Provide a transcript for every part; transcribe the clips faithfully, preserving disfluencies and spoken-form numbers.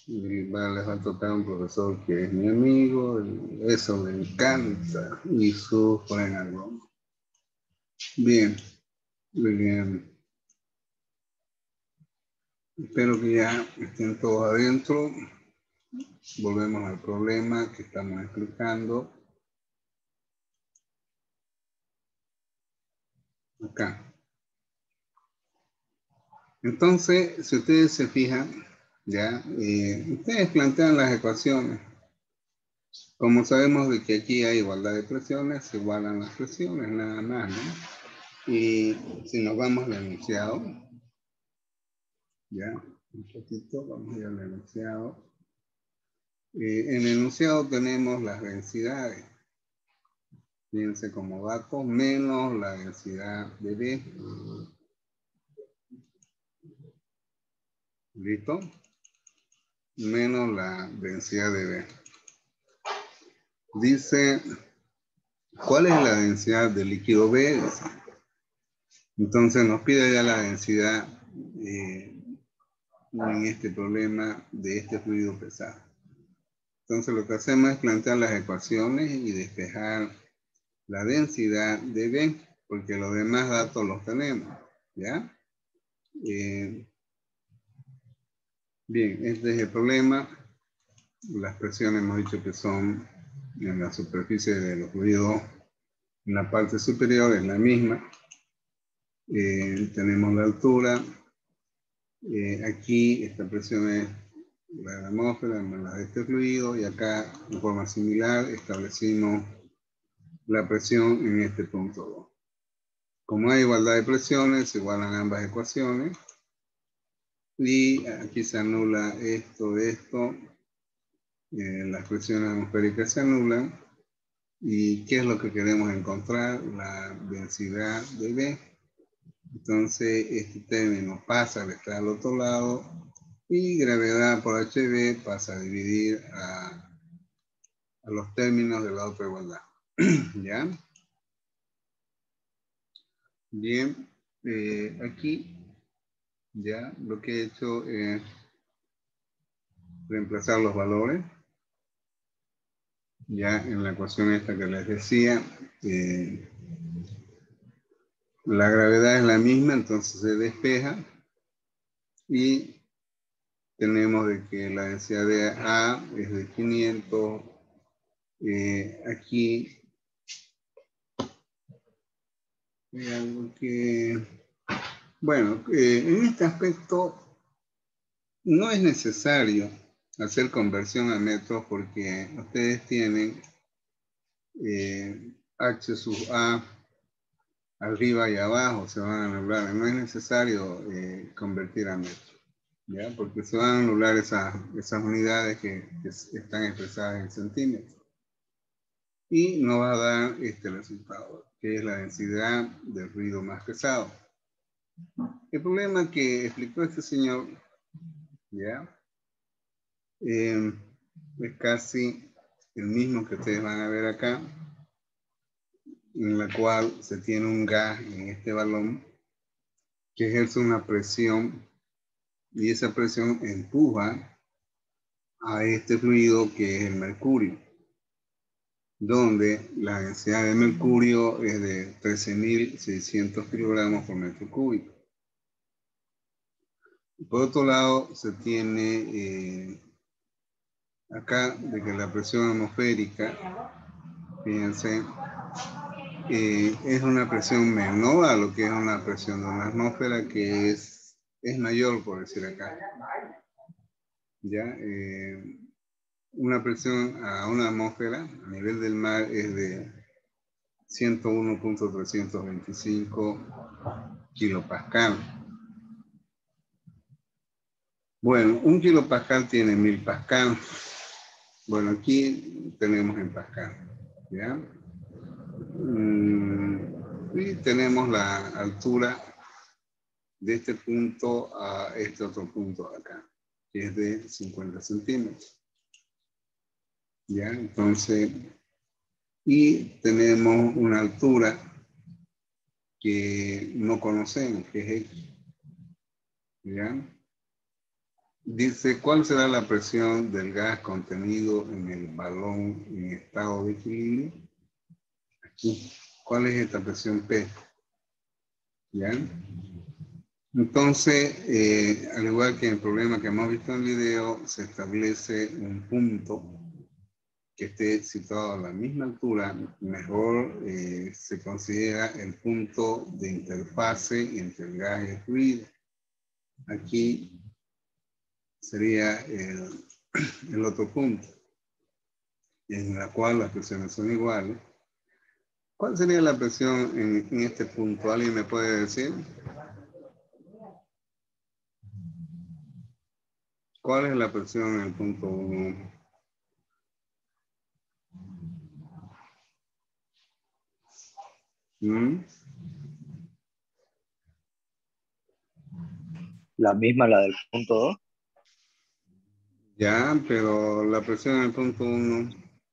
Y va, les va a tocar un profesor que es mi amigo, y eso me encanta, y sufren algo. Bien, bien. Espero que ya estén todos adentro. Volvemos al problema que estamos explicando. Acá. Entonces, si ustedes se fijan, ya, eh, ustedes plantean las ecuaciones. Como sabemos de que aquí hay igualdad de presiones, se igualan las presiones, nada más, ¿no? Y si nos vamos al enunciado, ya, un poquito, vamos a ir al enunciado. Eh, en el enunciado tenemos las densidades. Fíjense como dato, menos la densidad de B. ¿Listo? Menos la densidad de B. Dice, ¿cuál es la densidad del líquido B? Entonces nos pide ya la densidad eh, en este problema de este fluido pesado. Entonces lo que hacemos es plantear las ecuaciones y despejar la densidad de B, porque los demás datos los tenemos, ¿ya? Eh, bien, este es el problema. Las presiones hemos dicho que son en la superficie de los fluidos, en la parte superior es la misma. Eh, tenemos la altura. Eh, aquí esta presión es la de la atmósfera más la de este fluido, y acá de forma similar establecimos la presión en este punto dos. Como hay igualdad de presiones, se igualan ambas ecuaciones. Y aquí se anula esto de esto. Eh, las presiones atmosféricas se anulan. ¿Y qué es lo que queremos encontrar? La densidad de B. Entonces, este término pasa al estar al otro lado. Y gravedad por H B pasa a dividir a, a los términos de la otra igualdad. ¿Ya? Bien. Eh, aquí, ya, lo que he hecho es reemplazar los valores. Ya en la ecuación esta que les decía, eh, la gravedad es la misma, entonces se despeja. Y tenemos de que la densidad de A es de quinientos. Eh, aquí hay algo que... Bueno, eh, en este aspecto no es necesario hacer conversión a metros porque ustedes tienen eh, H sub A arriba y abajo, se van a anular. No es necesario eh, convertir a metros, ¿ya? Porque se van a anular esas, esas unidades que, que están expresadas en centímetros. Y nos va a dar este resultado, que es la densidad del ruido más pesado. El problema que explicó este señor, ¿ya? Eh, es casi el mismo que ustedes van a ver acá, en la cual se tiene un gas en este balón que ejerce una presión, y esa presión empuja a este fluido que es el mercurio, donde la densidad de mercurio es de trece mil seiscientos kilogramos por metro cúbico. Por otro lado, se tiene eh, acá de que la presión atmosférica, fíjense, eh, es una presión menor a lo que es una presión de una atmósfera, que es, es mayor, por decir acá. ¿Ya? Eh, una presión a una atmósfera a nivel del mar es de ciento uno punto trescientos veinticinco kilopascal. Bueno, un kilopascal tiene mil pascal. Bueno, aquí tenemos en pascal, ¿ya? Mm, y tenemos la altura de este punto a este otro punto de acá, que es de cincuenta centímetros. ¿Ya? Entonces, y tenemos una altura que no conocemos, que es X. ¿Ya? Dice, ¿cuál será la presión del gas contenido en el balón en estado de equilibrio? Aquí, ¿cuál es esta presión P? ¿Ya? Entonces, eh, al igual que en el problema que hemos visto en el video, se establece un punto que esté situado a la misma altura. Mejor eh, se considera el punto de interfase entre el gas y el fluido. Aquí sería el, el otro punto, en la cual las presiones son iguales. ¿Cuál sería la presión en, en este punto? ¿Alguien me puede decir? ¿Cuál es la presión en el punto uno? ¿Mm? La misma, la del punto dos. Ya, pero la presión en el punto uno,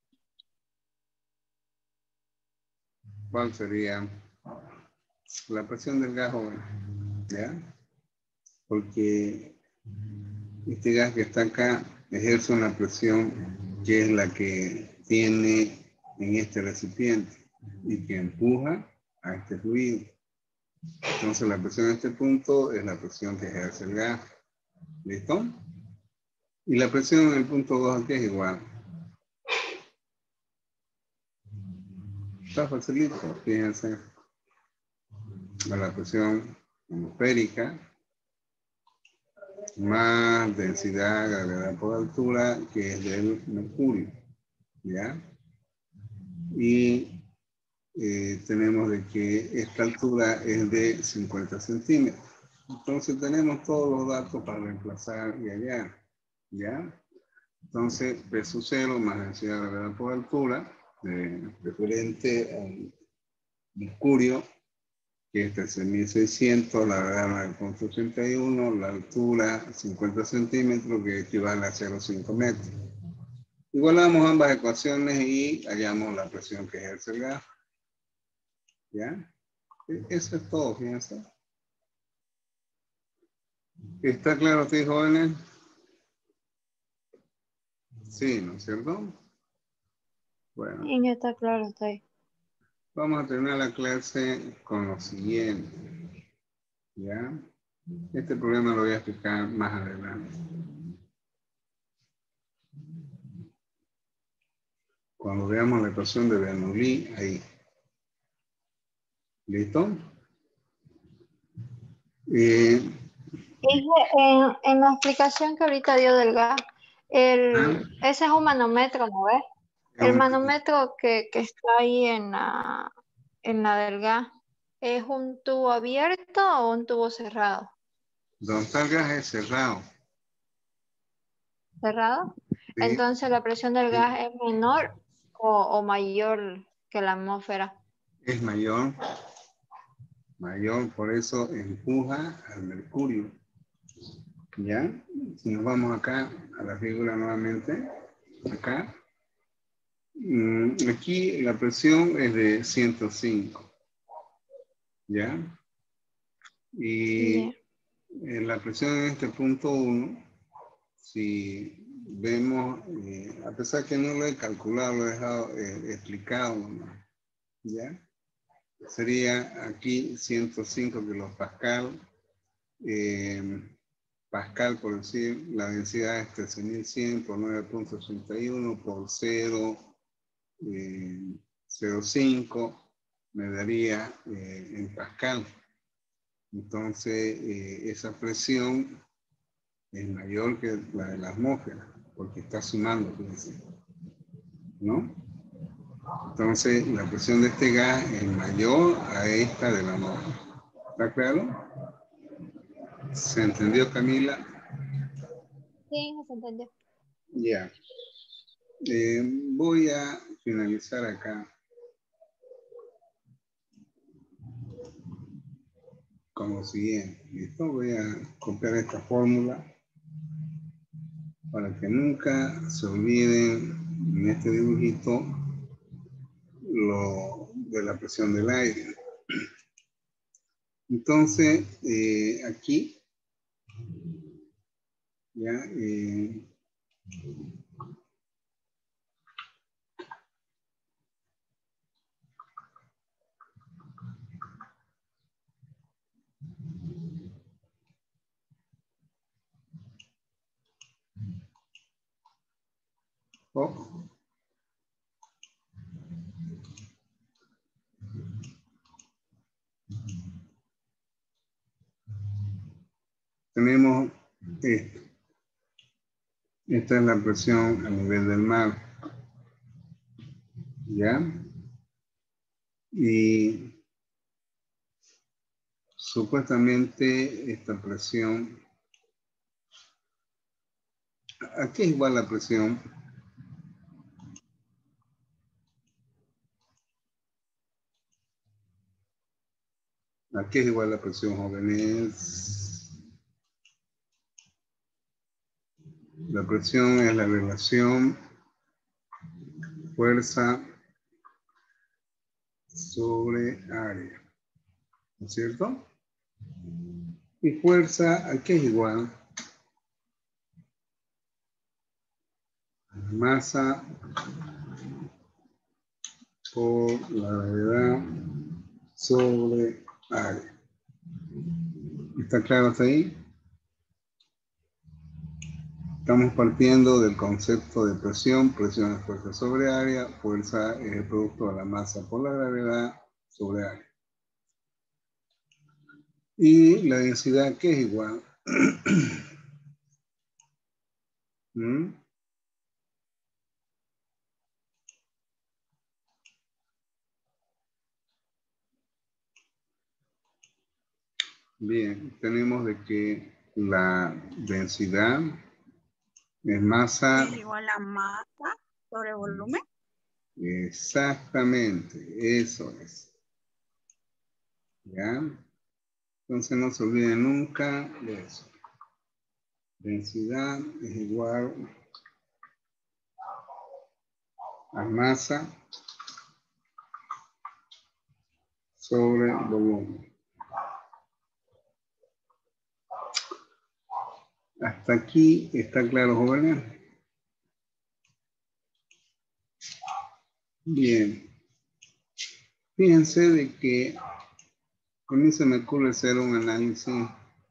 ¿cuál sería? La presión del gas, joven. ¿Ya? Porque este gas que está acá ejerce una presión que es la que tiene en este recipiente y que empuja a este fluido. Entonces la presión en este punto es la presión que ejerce el gas. ¿Listo? Y la presión en el punto dos aquí es igual. Está facilito, fíjense. A la presión atmosférica más densidad, gravedad por altura, que es del mercurio. ¿Ya? Y eh, tenemos de que esta altura es de cincuenta centímetros. Entonces tenemos todos los datos para reemplazar y hallar. ¿Ya? Entonces, peso cero más densidad de gravedad por altura, eh, referente al mercurio, que este es mil seiscientos, la gravedad nueve punto ochenta y uno, la altura cincuenta centímetros, que equivale a cero punto cinco metros. Igualamos ambas ecuaciones y hallamos la presión que ejerce el gas. ¿Ya? Eso es todo, fíjense. ¿Está claro, sí, jóvenes? Sí, ¿no es cierto? Bueno, Sí, ya está claro, está ahí. vamos a terminar la clase con lo siguiente. ¿Ya? Este problema lo voy a explicar más adelante. Cuando veamos la ecuación de Bernoulli, ahí. ¿Listo? Eh, Dije, en, en la explicación que ahorita dio del gas, ah, el, ese es un manómetro, ¿no ves? es El un- manómetro que, que está ahí en la, en la del gas, ¿es un tubo abierto o un tubo cerrado? donde está el gas es cerrado. ¿Cerrado? ¿Sí? Entonces la presión del gas es menor o, o mayor que la atmósfera. Es mayor, mayor, por eso empuja al mercurio. ¿Ya? Si nos vamos acá a la figura nuevamente, acá, mm, aquí la presión es de ciento cinco. ¿Ya? Y Ya. eh, la presión en este punto uno, si vemos, eh, a pesar que no lo he calculado, lo he dejado eh, explicado, ¿no? ¿Ya? Sería aquí ciento cinco kilopascal, eh, pascal por decir, la densidad es trece mil cien por nueve punto ochenta y uno por cero punto cinco, me daría eh, en pascal. Entonces, eh, esa presión es mayor que la de la atmósfera, porque está sumando, fíjense, ¿no? Entonces, la presión de este gas es mayor a esta de la atmósfera. ¿Está claro? ¿Se entendió, Camila? Sí, se entendió. Ya. Eh, voy a finalizar acá con lo siguiente. ¿Listo? Voy a copiar esta fórmula para que nunca se olviden en este dibujito lo de la presión del aire. Entonces, eh, aquí Ya, eh, oh, tenemos esto. Esta es la presión a nivel del mar. ¿Ya? Y supuestamente esta presión, ¿a qué es igual la presión? ¿A qué es igual la presión, jóvenes? La presión es la relación fuerza sobre área, ¿no es cierto? Y fuerza, ¿a qué es igual? Masa por la gravedad sobre área. ¿Está claro hasta ahí? Estamos partiendo del concepto de presión. Presión es fuerza sobre área. Fuerza es el producto de la masa por la gravedad sobre área. Y la densidad, ¿qué es igual? ¿Mm? Bien, tenemos de que la densidad es masa. Es igual a masa sobre volumen. Exactamente, eso es. ¿Ya? Entonces no se olviden nunca de eso. Densidad es igual a masa sobre volumen. Hasta aquí está claro, jóvenes. Bien. Fíjense de que a mí se me ocurre hacer un análisis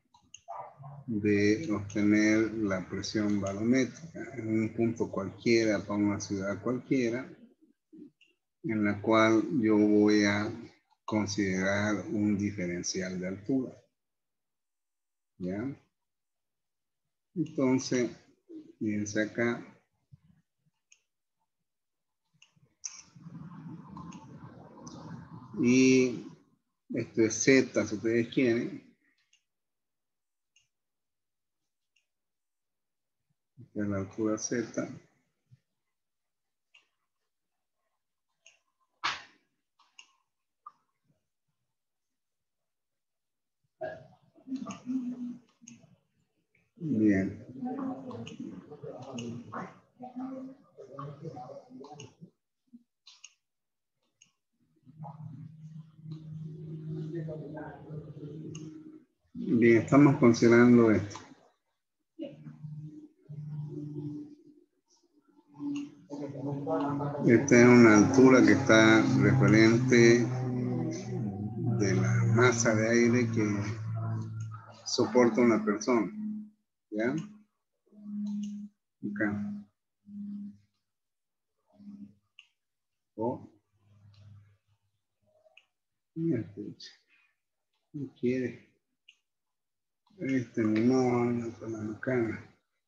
de obtener la presión barométrica en un punto cualquiera para una ciudad cualquiera, en la cual yo voy a considerar un diferencial de altura. ¿Ya? Entonces, fíjense acá. Y esto es Z, si ustedes quieren. Esta es la altura Z. Bien. Bien, estamos considerando esto. Esta es una altura que está referente de la masa de aire que soporta una persona. ¿Ya? Acá. O. Mira, no quiere. Este no, no, con la macana.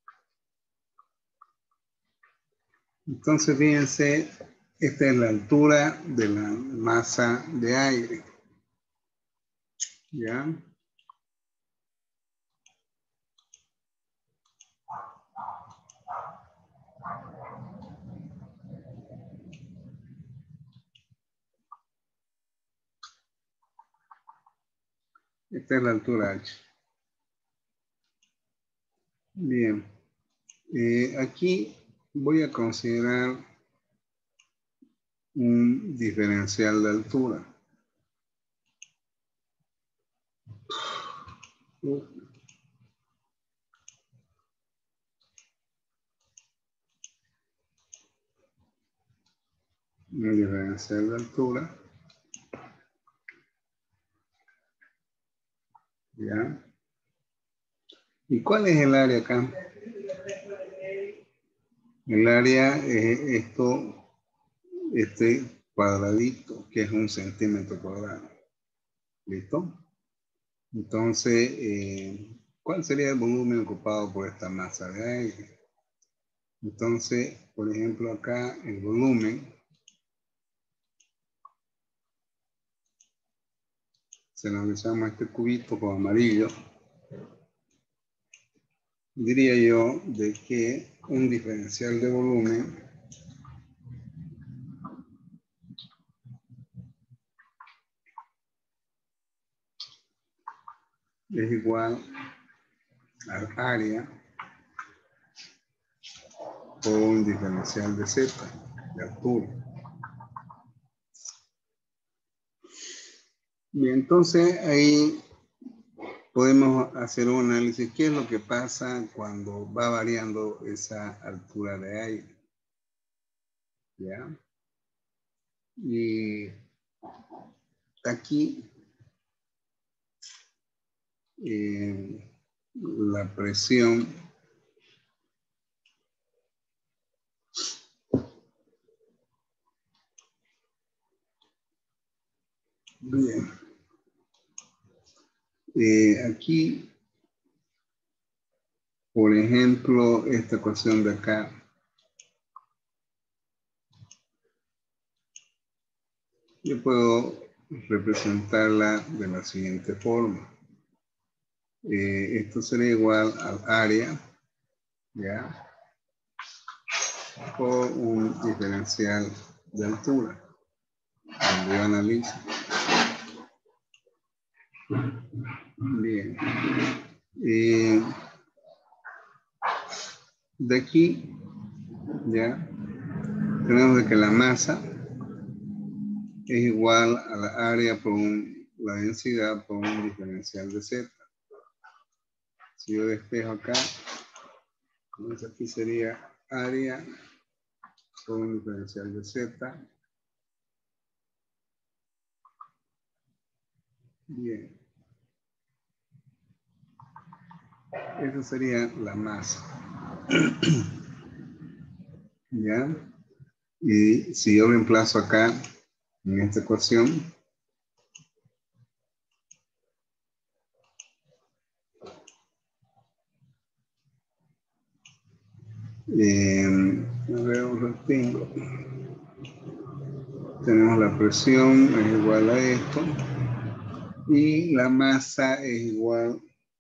Entonces, fíjense, esta es la altura de la masa de aire. ¿Ya? Esta es la altura H. Bien. Eh, aquí voy a considerar un diferencial de altura. Un diferencial de altura. ¿Ya? ¿Y cuál es el área acá? El área es esto, este cuadradito, que es un centímetro cuadrado. ¿Listo? Entonces, eh, ¿cuál sería el volumen ocupado por esta masa de aire? Entonces, por ejemplo, acá el volumen se lo analizamos este cubito con amarillo. Diría yo de que un diferencial de volumen es igual al área por un diferencial de Z, de altura. Bien, entonces ahí podemos hacer un análisis. ¿Qué es lo que pasa cuando va variando esa altura de aire? ¿Ya? Y aquí eh, la presión bien. Eh, aquí, por ejemplo, esta ecuación de acá, yo puedo representarla de la siguiente forma. Eh, esto sería igual al área, ¿ya? Por un diferencial de altura, donde yo analizo. Bien. Eh, de aquí, ¿ya? Tenemos de que la masa es igual a la área por un, la densidad por un diferencial de Z. Si yo despejo acá, entonces aquí sería área por un diferencial de Z. Bien. Esa sería la masa. ¿Ya? Y si yo reemplazo acá en esta ecuación, eh, a ver, un retengo. Tenemos la presión es igual a esto y la masa es igual.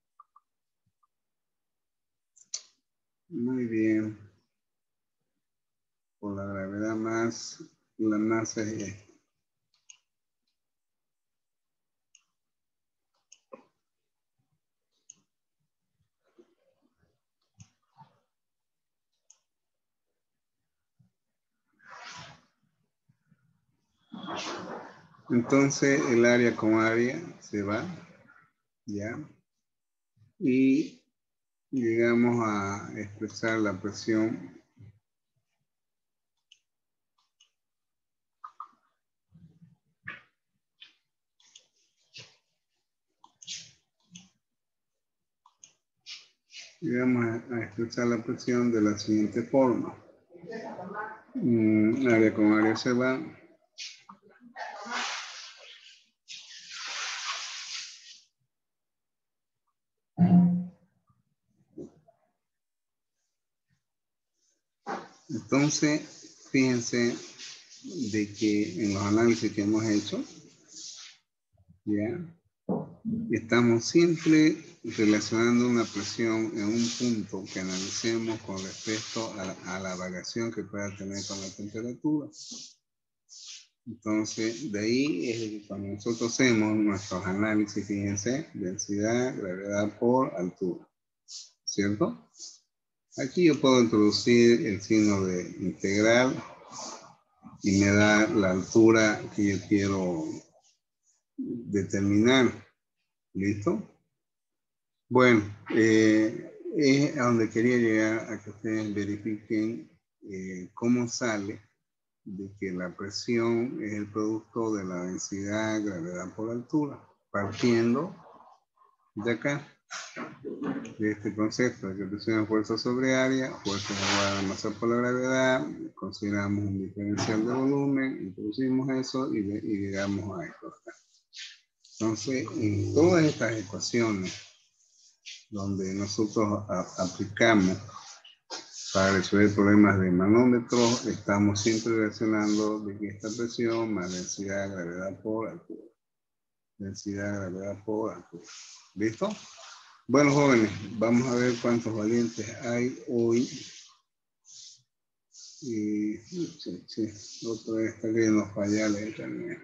Muy bien. Por la gravedad más, la masa es esto. Entonces el área con área se va, ¿ya? Y llegamos a expresar la presión llegamos a, a expresar la presión de la siguiente forma. Mm, área con área se va. Entonces, fíjense de que en los análisis que hemos hecho, ¿ya? Estamos siempre relacionando una presión en un punto que analicemos con respecto a la, a la variación que pueda tener con la temperatura. Entonces, de ahí es que cuando nosotros hacemos nuestros análisis, fíjense, densidad, gravedad por altura, ¿cierto? Aquí yo puedo introducir el signo de integral y me da la altura que yo quiero determinar. ¿Listo? Bueno, eh, es a donde quería llegar a que ustedes verifiquen eh, cómo sale de que la presión es el producto de la densidad, gravedad por altura, partiendo de acá, de este concepto de que presión es fuerza sobre área, fuerza igual a la masa por la gravedad, consideramos un diferencial de volumen, introducimos eso y, de, y llegamos a esto acá. Entonces, en todas estas ecuaciones donde nosotros a, aplicamos para resolver problemas de manómetros, estamos siempre relacionando de que esta presión más densidad, gravedad por altura. Densidad, gravedad por altura. ¿Listo? Bueno, jóvenes, vamos a ver cuántos valientes hay hoy. Y sí, sí, otra vez está queriendo fallar el internet.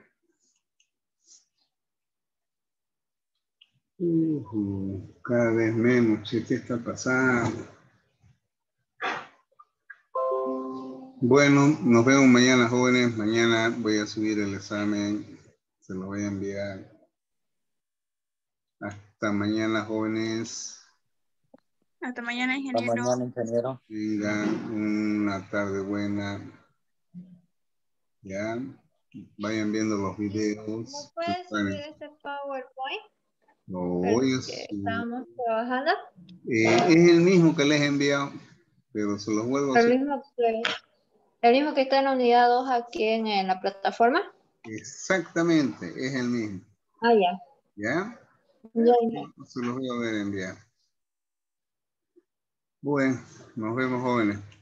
Uh, cada vez menos, che, ¿qué está pasando? Bueno, nos vemos mañana, jóvenes. Mañana voy a subir el examen. Se lo voy a enviar. Hasta mañana, jóvenes. Hasta mañana, Hasta ingeniero. mañana, ingeniero. Tengan una tarde buena. Ya. Vayan viendo los videos. ¿No puedes subir este PowerPoint? Lo voy a Porque subir. estábamos trabajando. Eh, es el mismo que les he enviado, pero se los vuelvo a El subir. mismo que, el mismo que está en la unidad dos aquí en, en la plataforma. Exactamente, es el mismo. Ah, ya. ¿Ya? Ya, ya. Se los voy a ver enviar. Bueno, nos vemos, jóvenes.